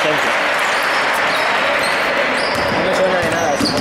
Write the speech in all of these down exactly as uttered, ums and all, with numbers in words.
asistencia. No me suena de nada eso.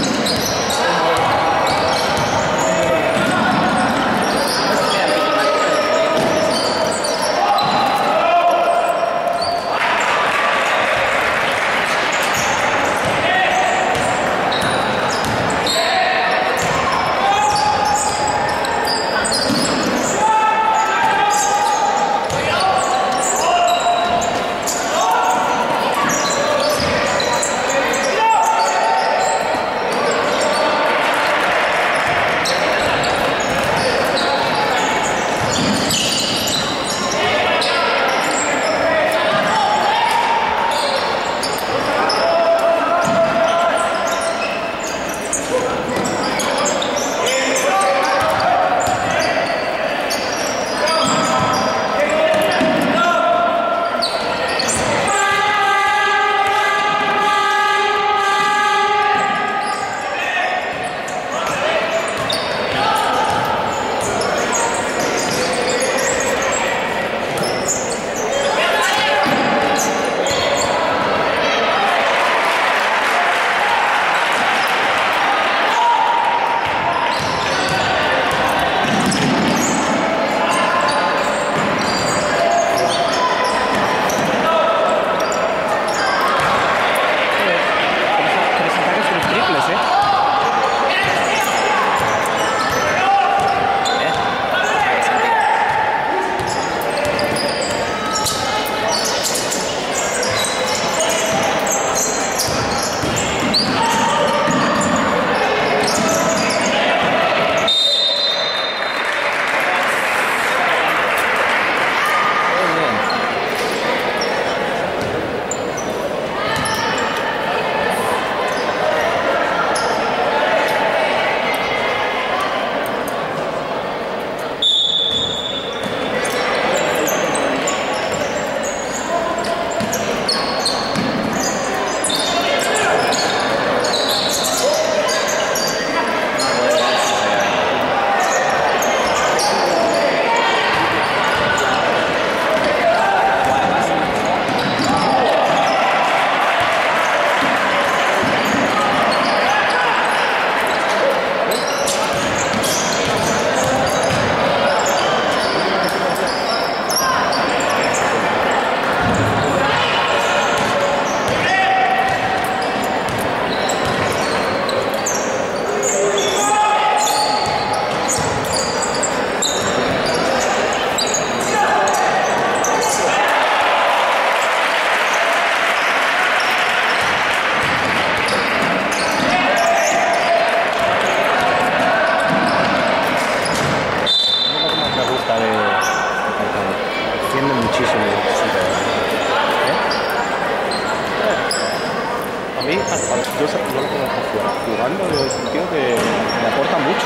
Yo sé que no lo conozco jugando, es un tío que me aporta mucho,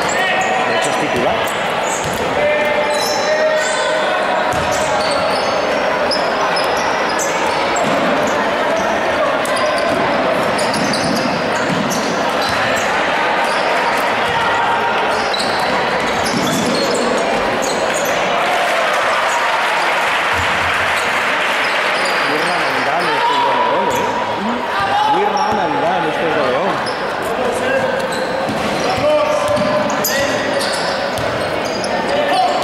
¿eh? De hecho es titular. Oh!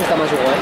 está más igual.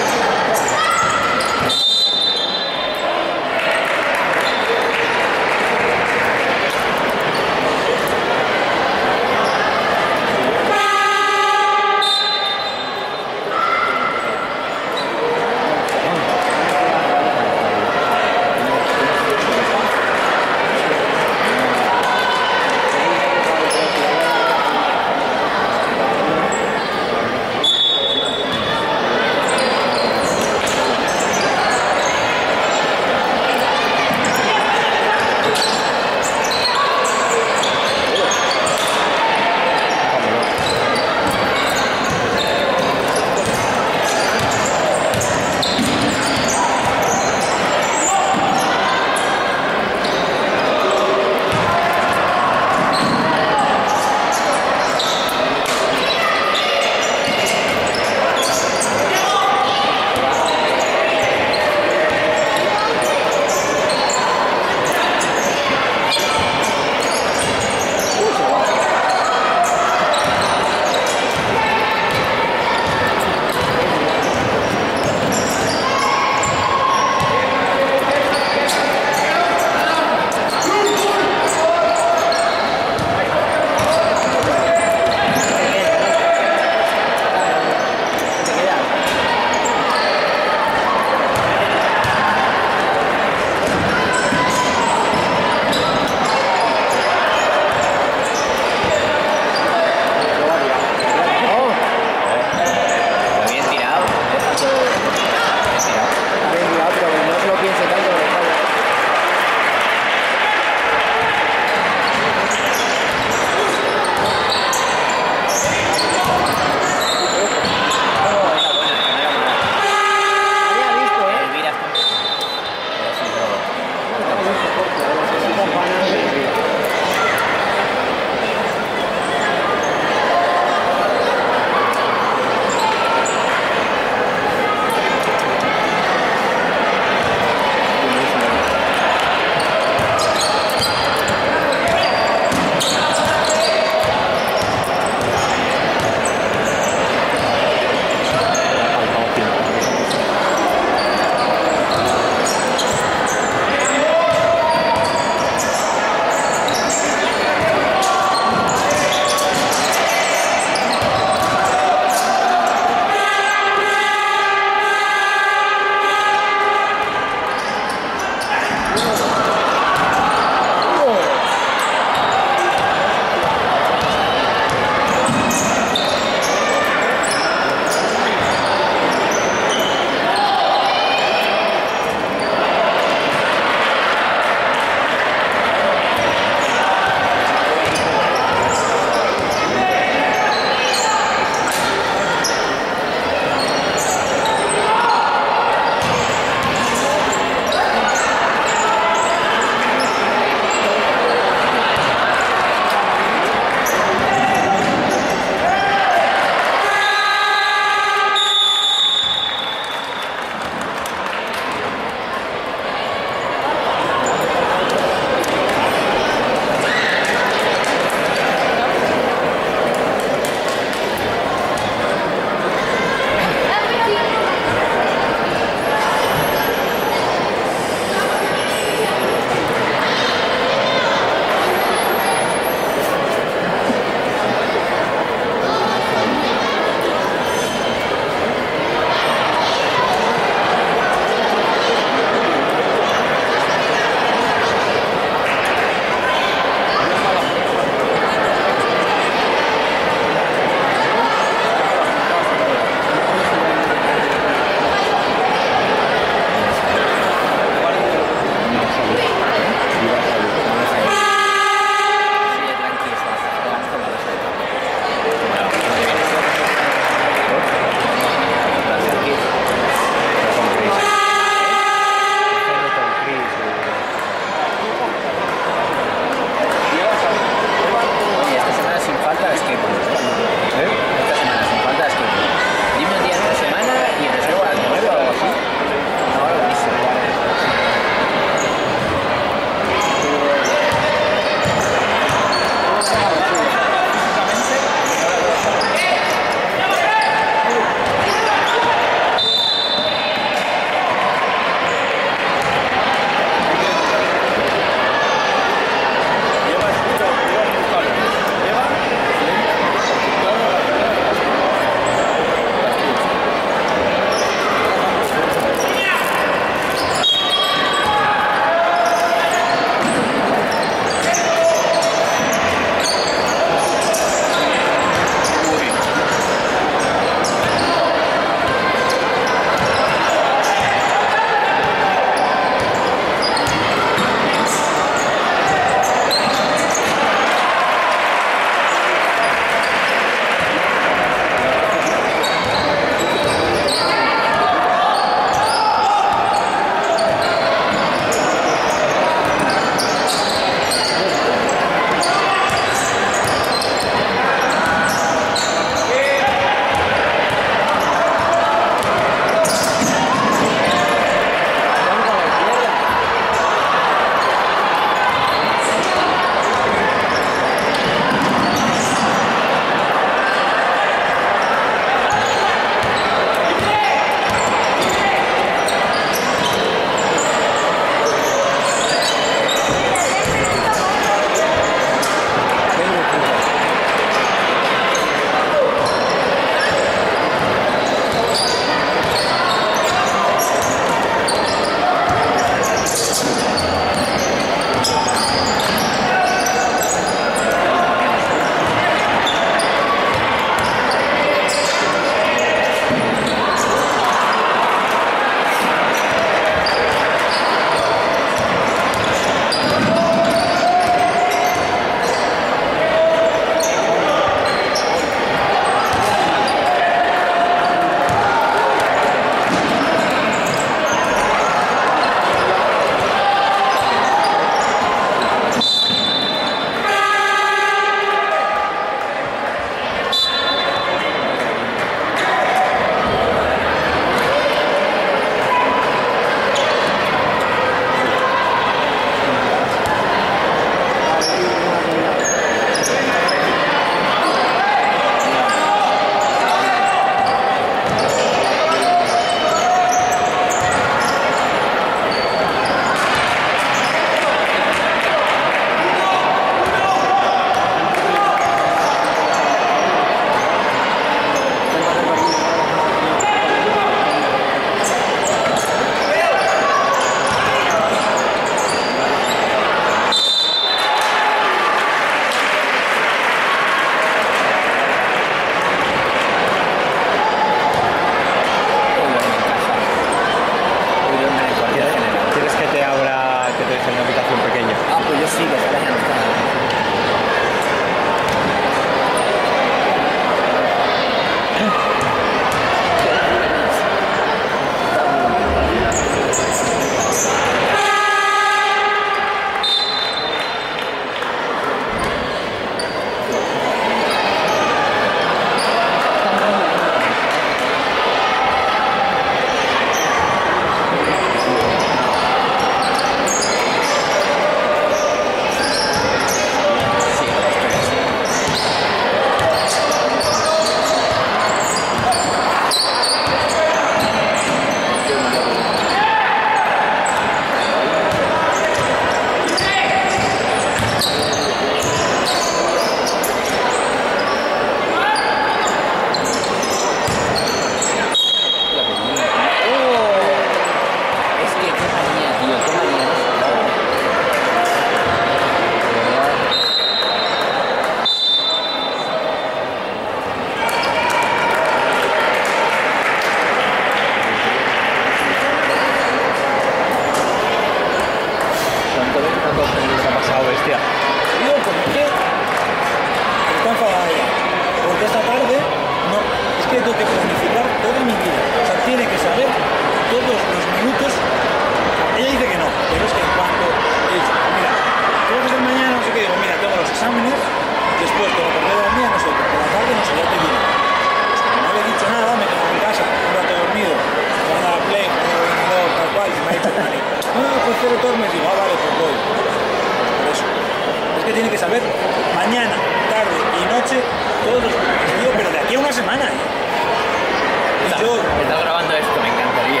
semanas. Está, Yo- está grabando esto, me encantaría.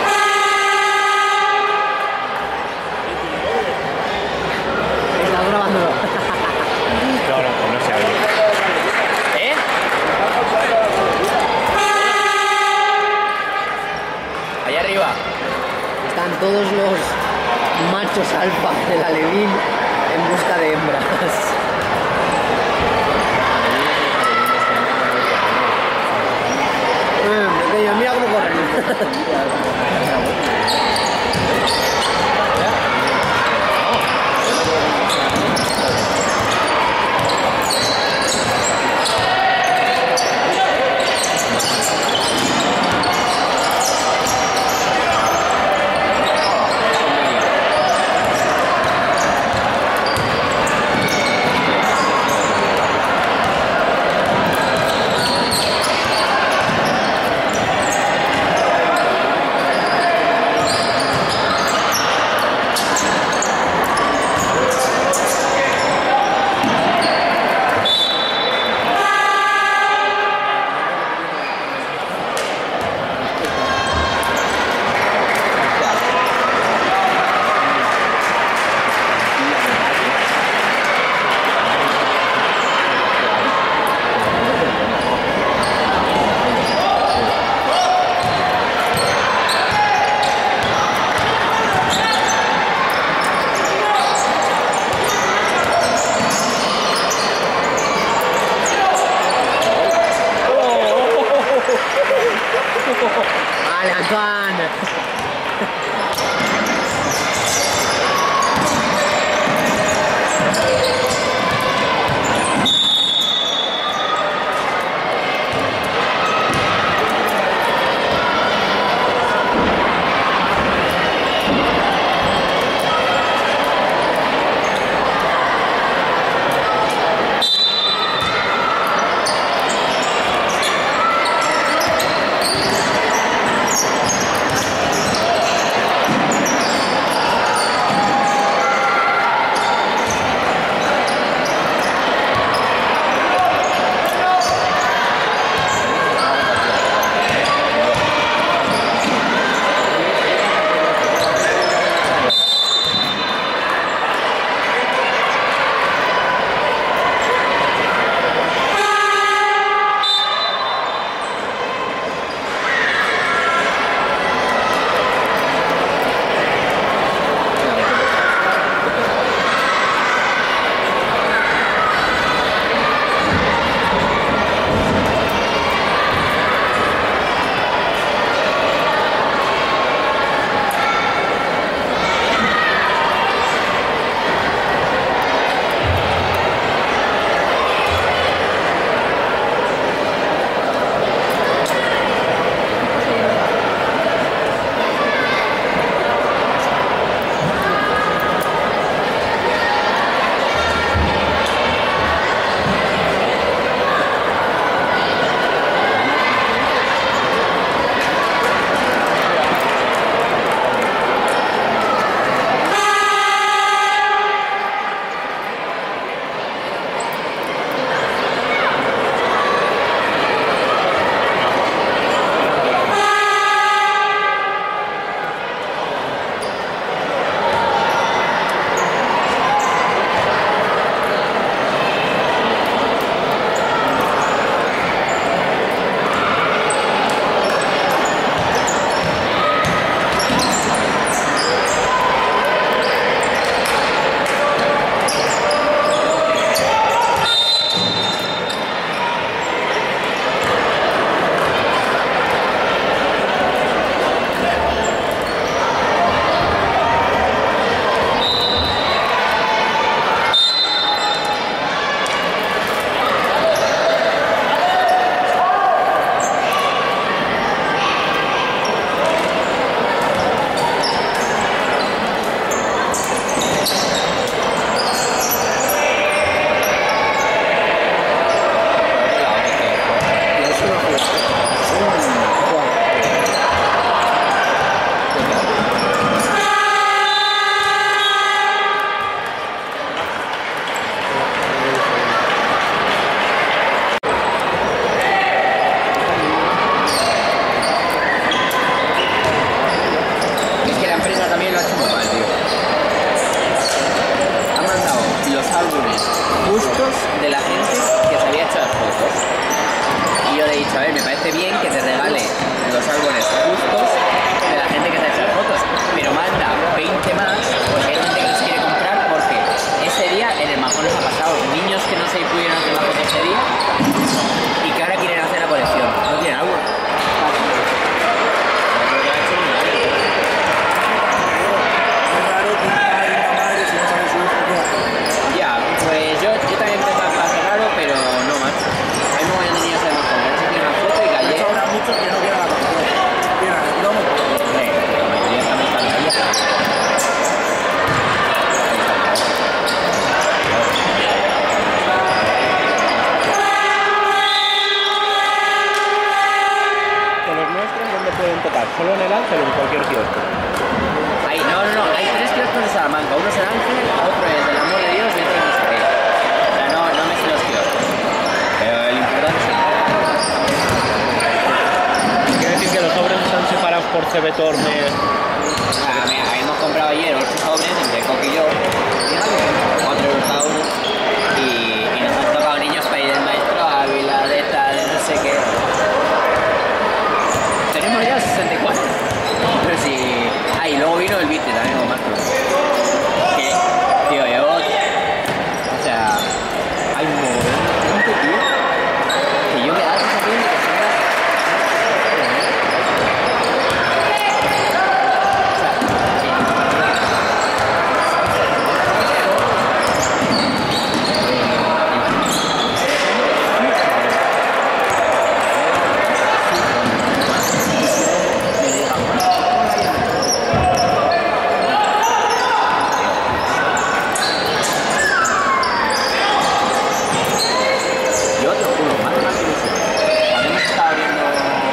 Estás grabándolo. No, no, pues no se oye. ¿Eh? Allá arriba. Están todos los machos alfa del alevín en busca de hembras. Mm, pequeño, mira cómo corren. Vale, Antoine. dicho, a ver, me parece bien que te regale los árboles justos de la gente que te echa fotos, pero manda veinte más porque hay gente que los quiere comprar porque ese día en el Majón les ha pasado niños que no se pudieron hacer la foto ese día y que ahora quieren hacer la colección. ¿No tienen árbol? Ya, pues yo, yo también pensaba que iba a ser raro, pero no más. Hay un montón de niños del Majón que no se quieren una foto y que ayer... Habrá muchos que no quieran la colección. Quieran el cromo. Hombre, la mayoría están buscando ahí. Con los nuestros, ¿dónde pueden tocar? ¿Solo en el Ángel o en cualquier kiosco? Hay, no, no, no, hay tres kioscos de Salamanca. Uno es el Ángel, otro es del Amor de Dios y otro es no sé qué. O sea, no, no me sé los kioscos. Pero el importante es Quiere decir que los sobres están separados por C B Torme. Ah, mira, hemos comprado ayer ocho sobres entre Coque y yo, cuatro euros cada uno, y, y nos han tocado niños para ir del maestro Ávila, de tal, de no sé qué. Tenemos ya sesenta y cuatro. Pero sí. Ah, y luego vino el Vite también con Marco. Que, tío, yo. O sea, hay un montón de gente, tío. Que yo me da la sensación de que son las. Yo te lo juro, más más que eso. Cuando hemos estado abriendo.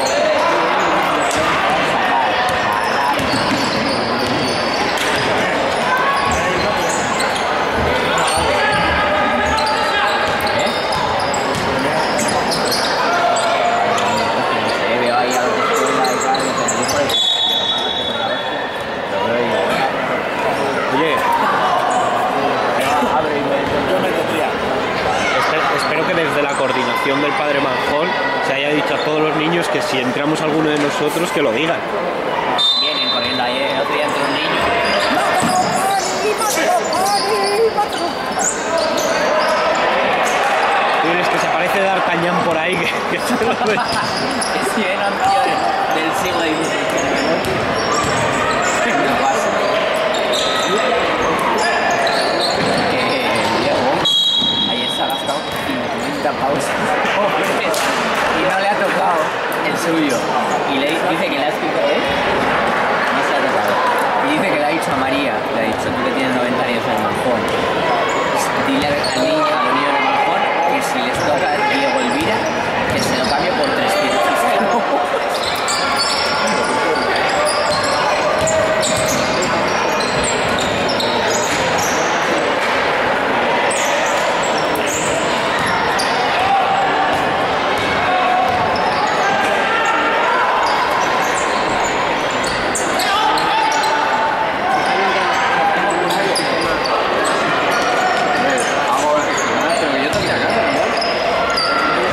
¿Eh? No sé, veo ahí a los de escuela y tal, y tal, y por eso. Oye, Abre y me, yo me tendría. espe- espero que desde la coordinación del Padre Manjón se haya dicho a todos los niños que si entramos alguno de nosotros que lo digan. Vienen corriendo ayer, el otro día entró un niño. Tú eres que se aparece D'Artagnan por ahí, que, que se lo ve. Es que era un tío del, del siglo dieciséis. No pasa. Que Diego ayer se ha gastado cincuenta pavos y no le ha tocado el suyo. Y le dice que le ha escrito, ¿eh? No se le ha tocado. Y dice que le ha dicho a María, le ha dicho tú que tienes noventa años en el Manjón. Dile al niño, a los niños del Manjón, que si les toca Diego Elvira, que se lo cambie por trescientos. Pero yo tengo que ir a casa, ¿no?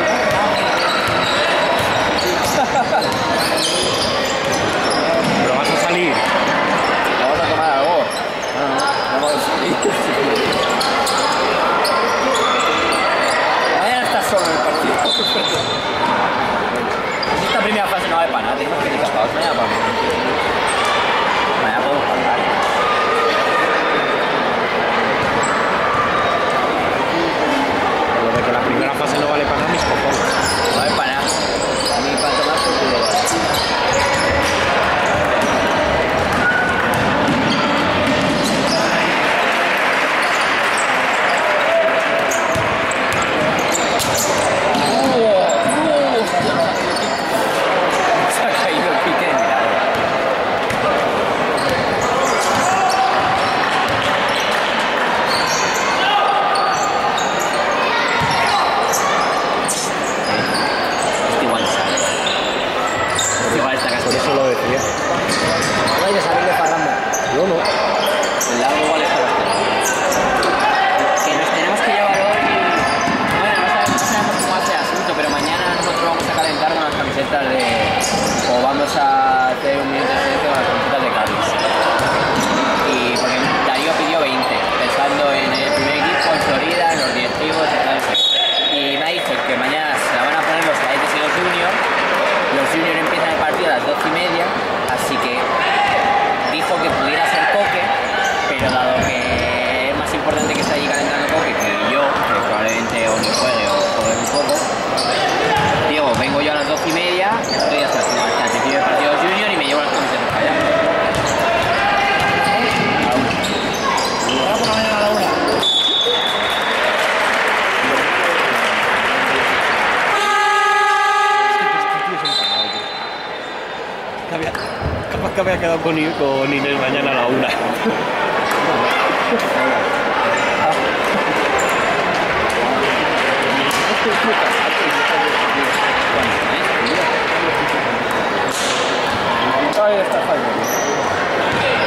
Pero vas a salir. Vamos a tomar algo. No, no, vamos a salir. Mañana está solo en el partido. Si esta primera fase no vale para nada, tenemos que ir tapados. Mañana para mí. Mañana podemos pasar. Lo de que la primera fase no vale para nada, mis cojones. No vale para nada. A mí para tomar por culo vale. Se ha caído el pique de mirador. camisetas de... o vamos a hacer un minuto de silencio con las camisetas de Cádiz. Y porque Darío pidió veinte, pensando en el primer equipo, en Florida, en los directivos y tal. Y me ha dicho que mañana se la van a poner los cadetes y los juniors. Los juniors empiezan el partido a las doce y media, así que dijo que pudiera ser Coque, pero dado que es más importante que esté allí calentando Coque que yo, que probablemente o ni juegue o juegue un poco, digo, vengo yo a las doce y media, estoy hasta, hasta el principio del partido de junior y me llevo las camisetas para allá. Ahora por la mañana a la una. Había- Capaz que había quedado con, I- con Inés mañana a la una. Ahí está Jaime.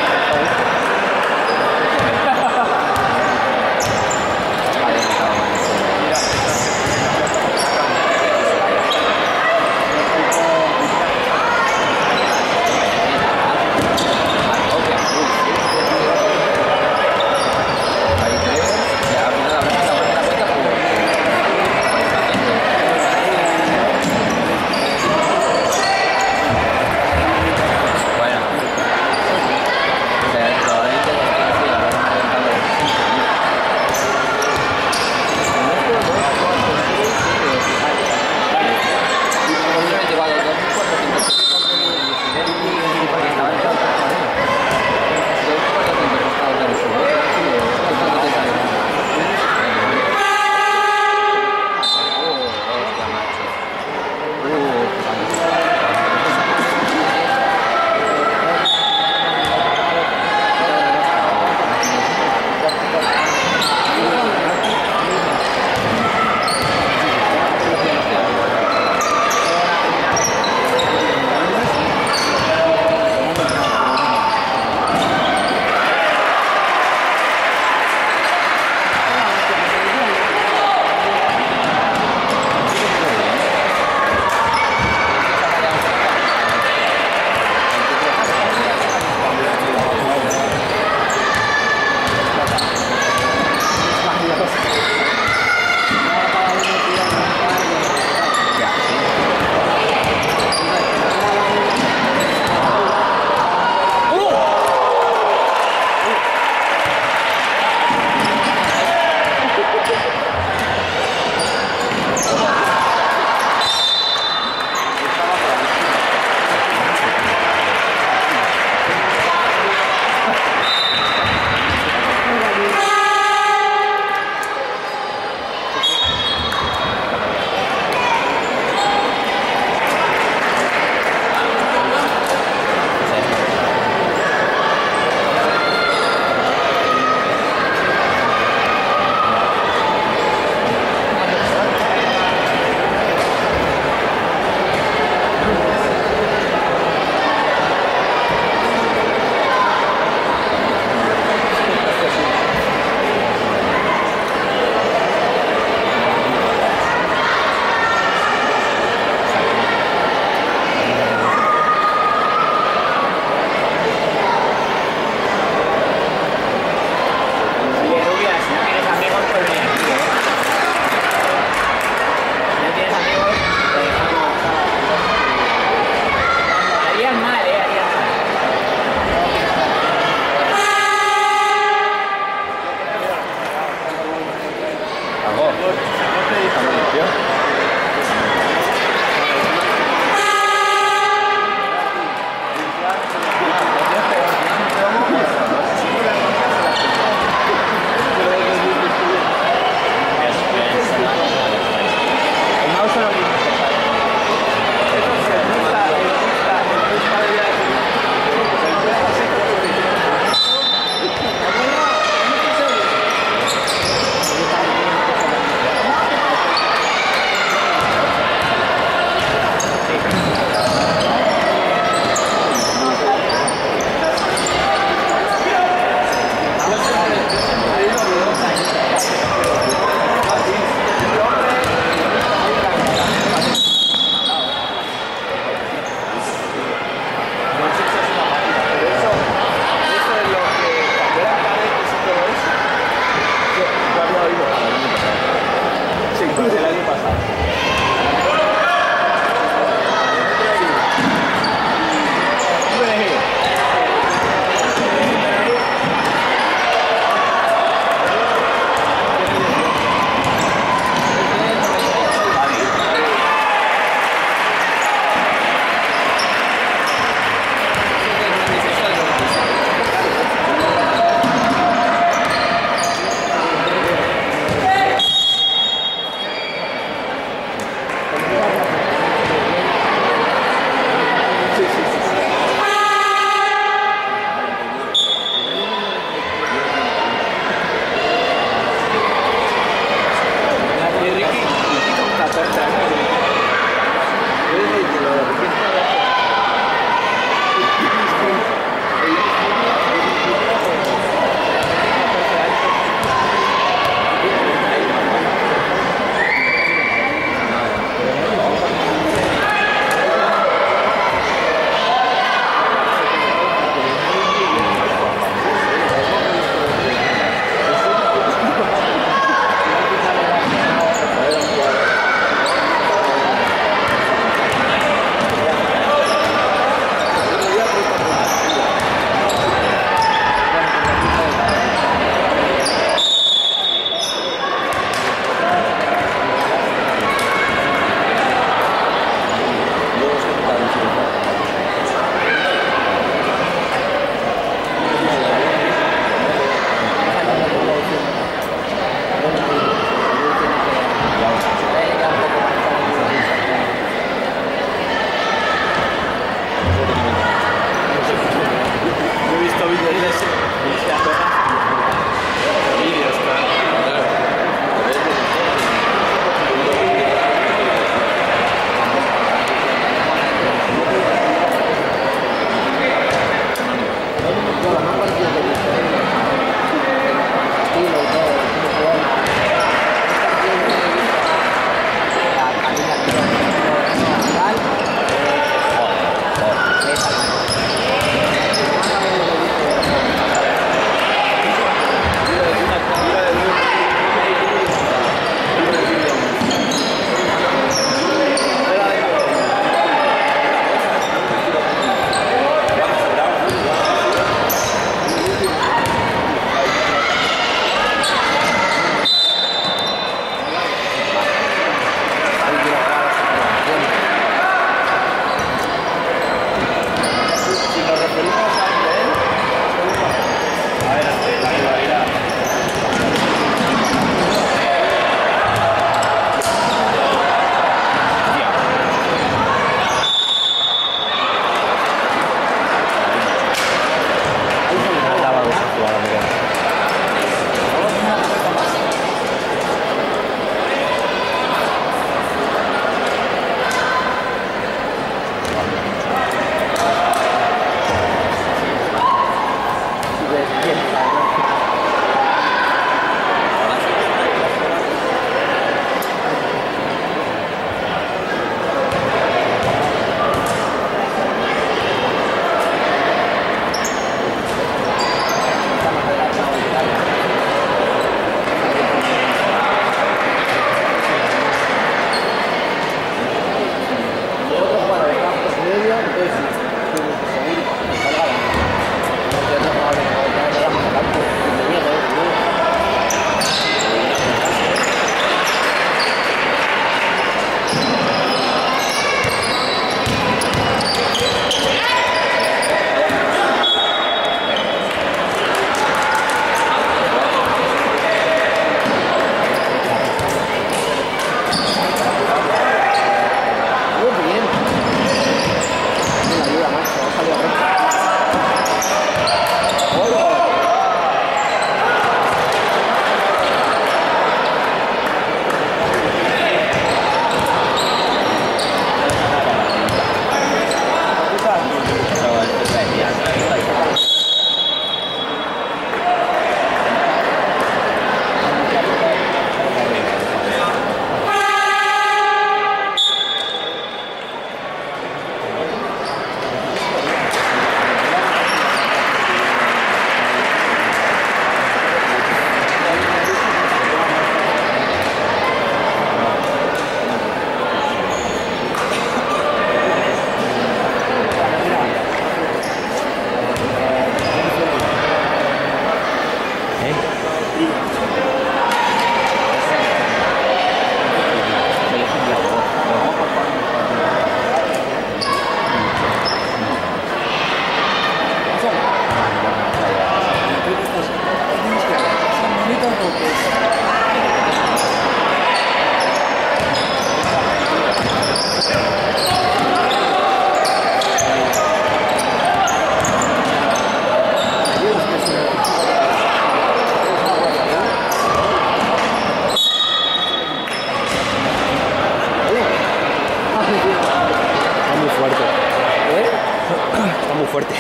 muy fuerte. ¿Eh? Está muy fuerte.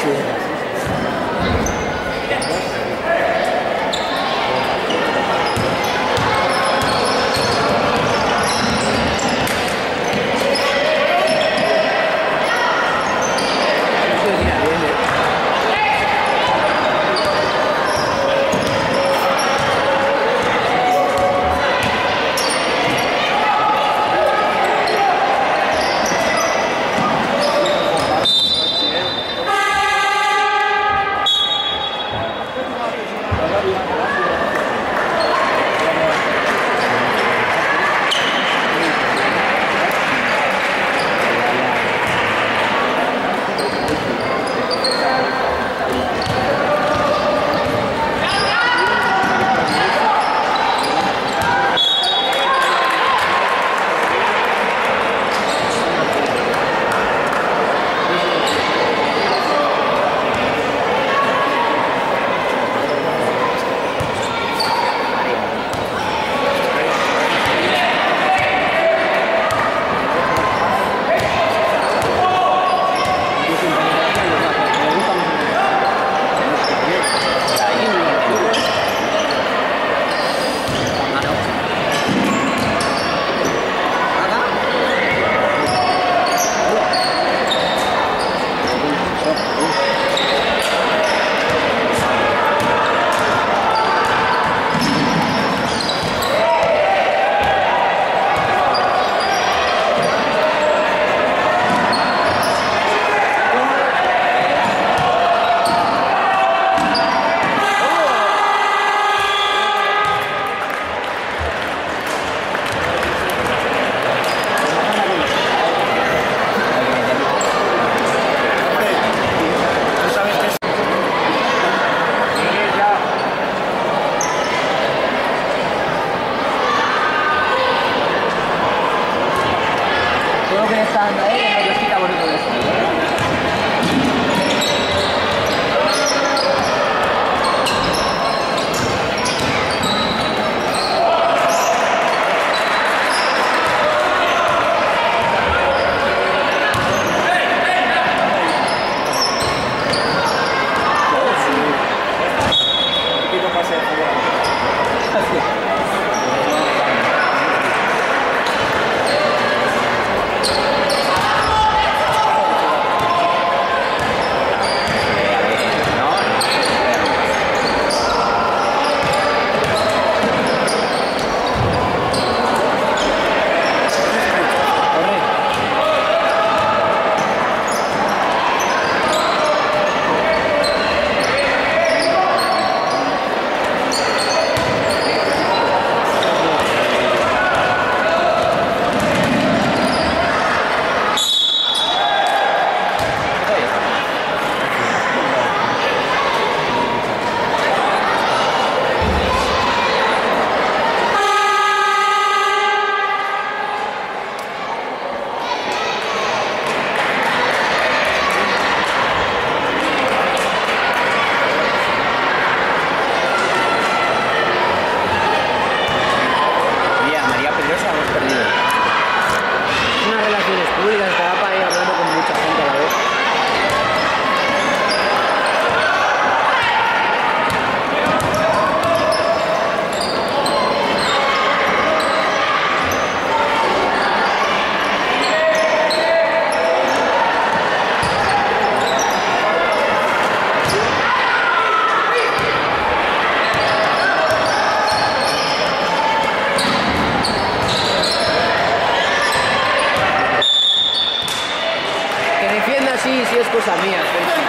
cosa mía,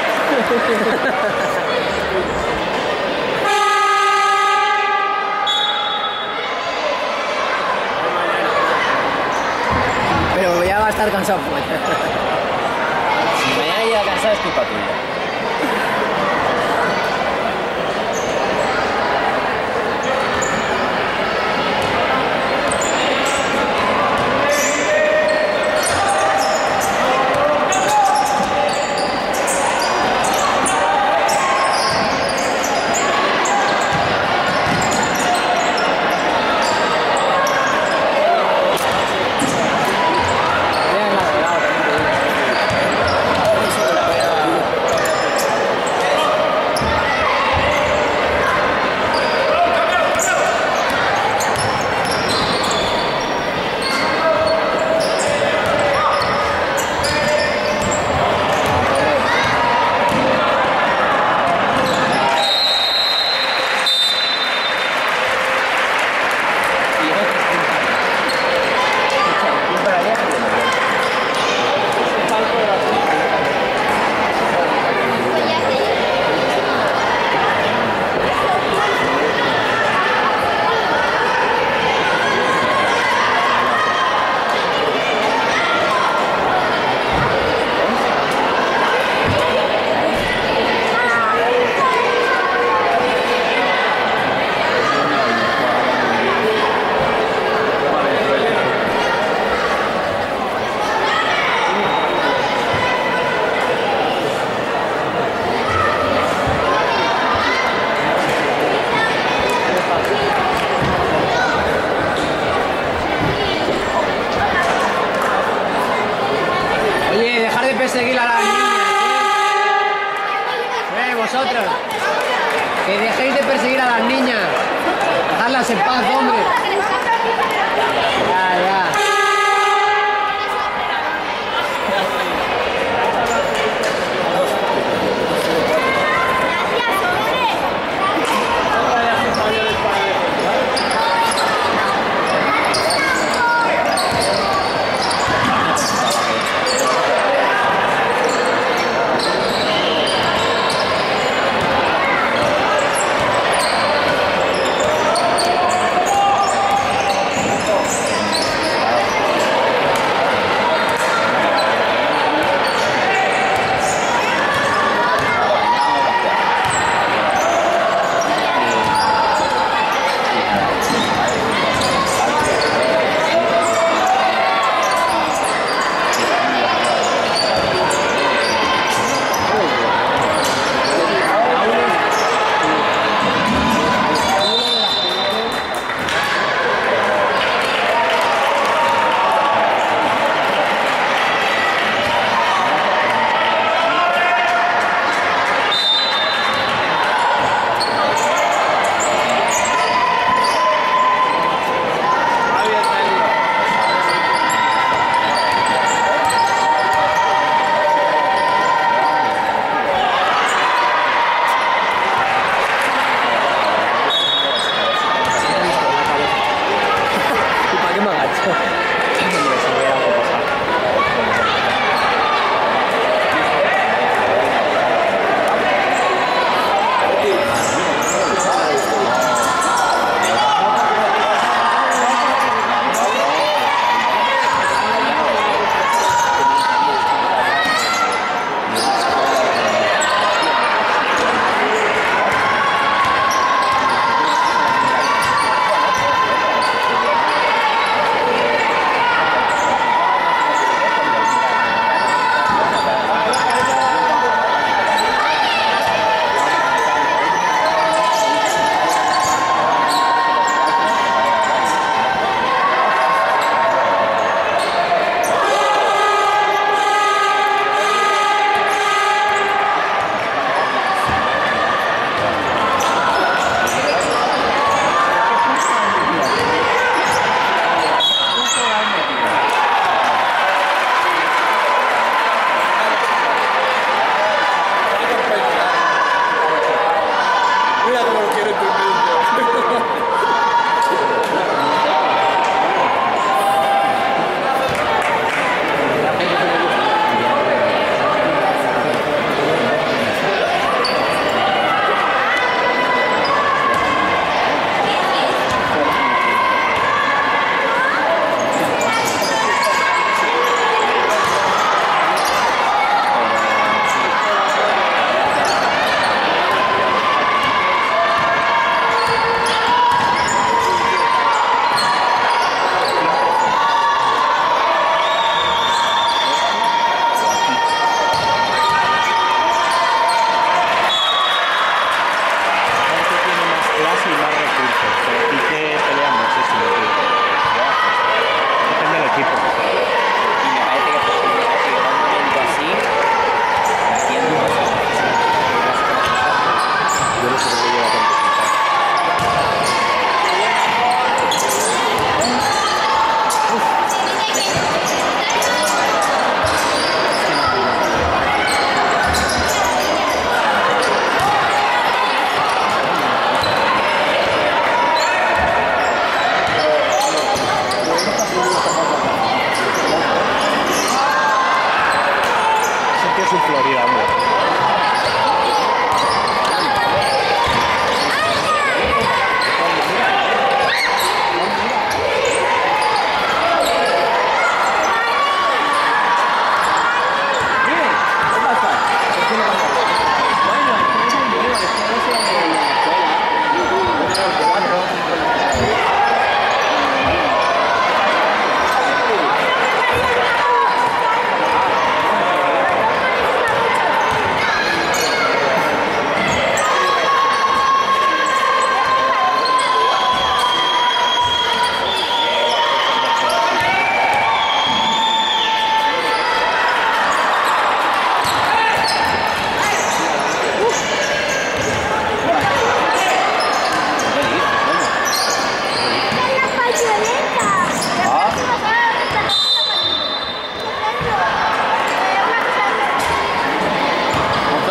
pero ya va a estar cansado. Si mañana llega cansado es culpa tuya. perseguir a las niñas, ¿eh? ¿Eh, vosotros? Que dejéis de perseguir a las niñas. Dejadlas en paz, hombre. Ya, ya.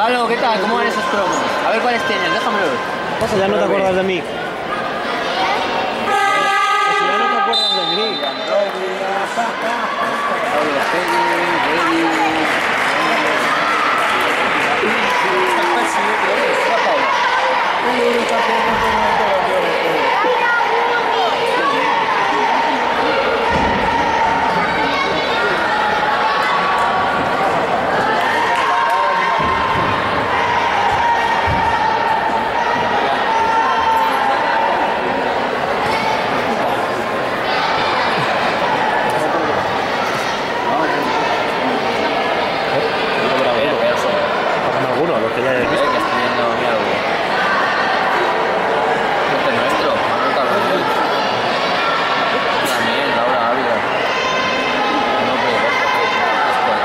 Pablo, ¿qué tal? ¿Cómo van esos cromos? A ver cuáles tienes, déjamelos. Pasa, ya no te acuerdas de mí. Si ya no te acuerdas de mí. Alguno, los que ya hayas visto. Que estoy viendo mi álbum. Este es nuestro, Manuel Calderón. También, Laura Ávila. No puedo ver. Escuela.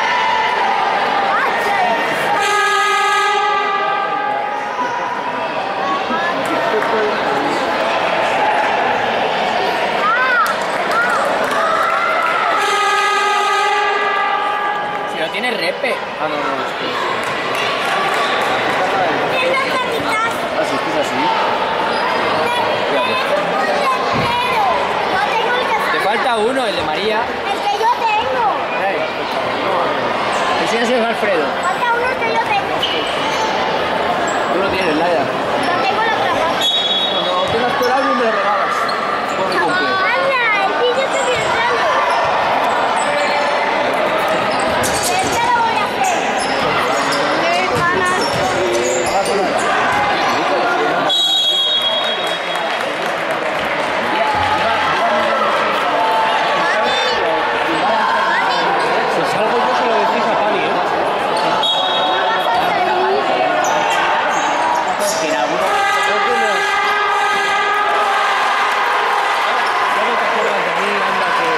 Si no tiene repe. Ah, no, no, es que... Ah, sí, es que es así. Te falta uno, el de María. El que yo tengo. Enséñaselo a Alfredo. Falta uno que yo tengo. Tú lo tienes, Laia. Lo tengo en la otra parte. Cuando tengas tu álbum me lo regalas. Por mi cumple. Anda, el vídeo que estoy entrando. Este lo voy a hacer. Tres ganas. Si salgo yo se lo decís a Pani, ¿eh? Que en alguno... Ya no te acuerdas de mí, anda que...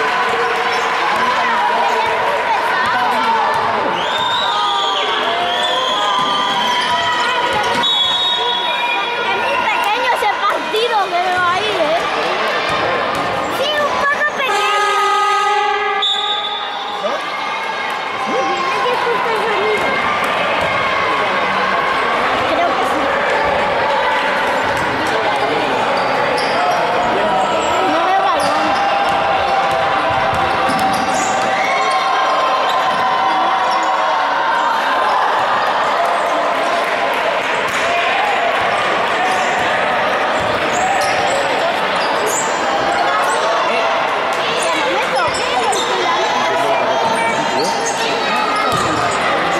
Es muy pequeño ese partido que veo ahí, ¿eh? Sí, un poco pequeño. ¿Tiene que escuchar el sonido? Creo que sí. No veo balón. Que no me toques el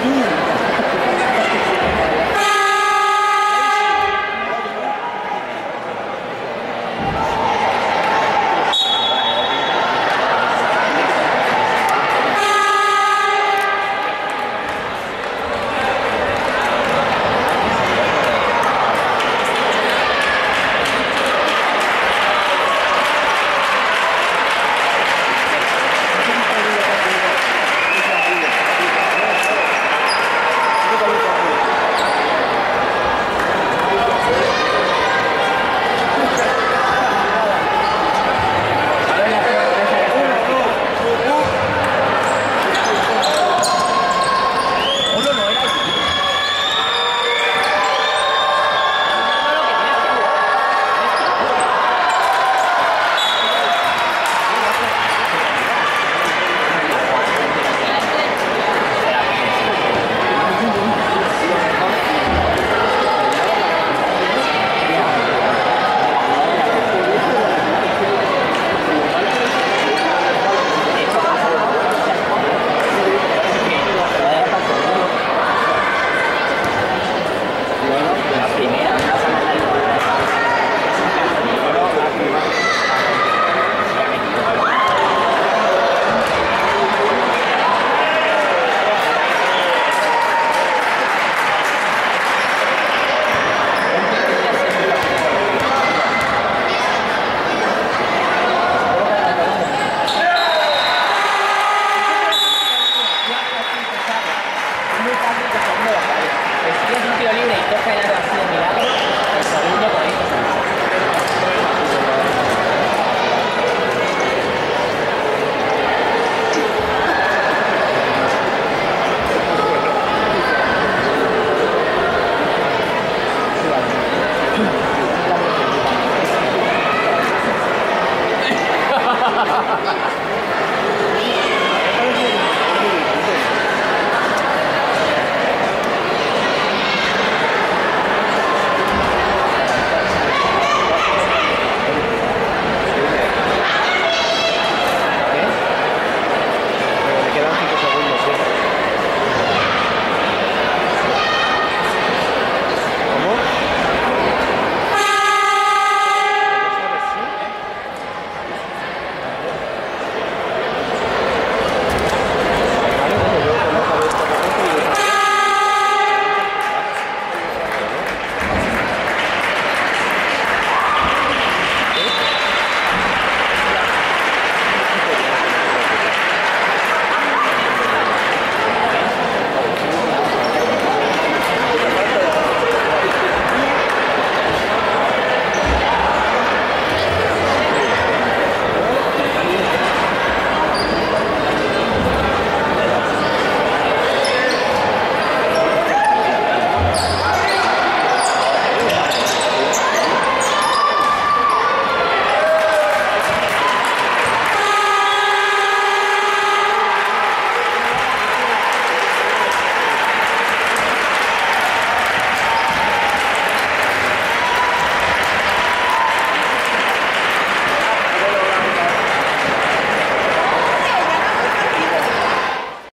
niño.